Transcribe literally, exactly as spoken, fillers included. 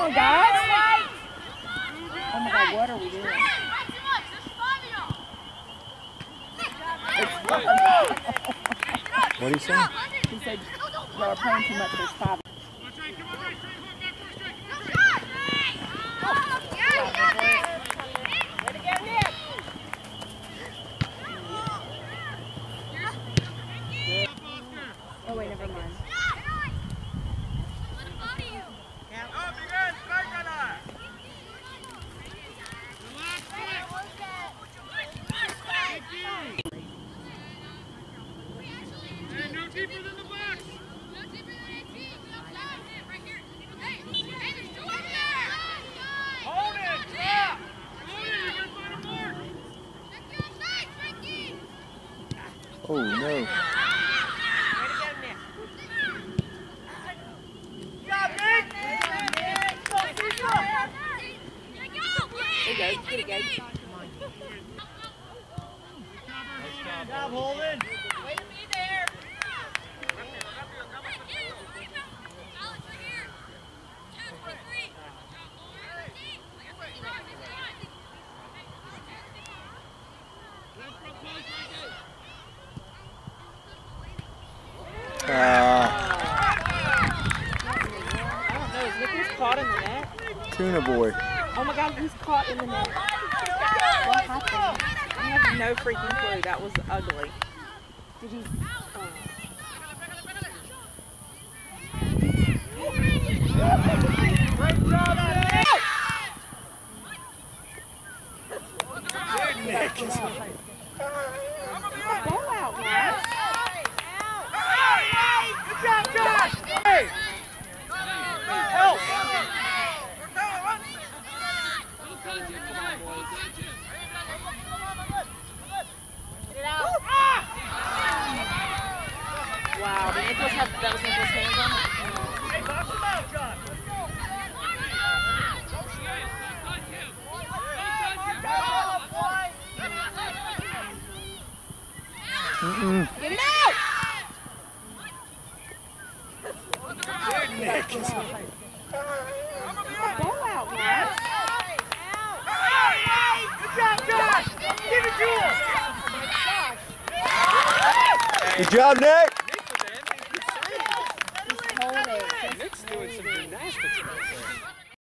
on, guys. Oh my God, what are we doing? What are you saying? He said y'all are playing too much. There's five. Oh wait, never mind. No deeper than the box! No deeper than eighteen! Right here! Hey! Hey, there's two over there! Hold it! Stop! Hold it! You're gonna find a mark! Check your sides, Frankie! Oh no. Way to go, Nick. Good job, Nick! Good There you go. Get it, Gabe. job, Holden! Way to be there! Uh, I don't know. Is Nicholas caught in the net? Tuna boy. Oh my God, he's caught in the net. What happened? I have no freaking clue. That was ugly. Did he? Oh. Great job, Nick! Ball out, guys. Good job, Josh! Hey! Help! Wow, did Nicholas have that was Nicholas' hands on it? Hey, box him out, Josh! Mm-mm. Get it out! Nick. Ball out, guys. Good job, Josh! Give it to him! Good job, Nick.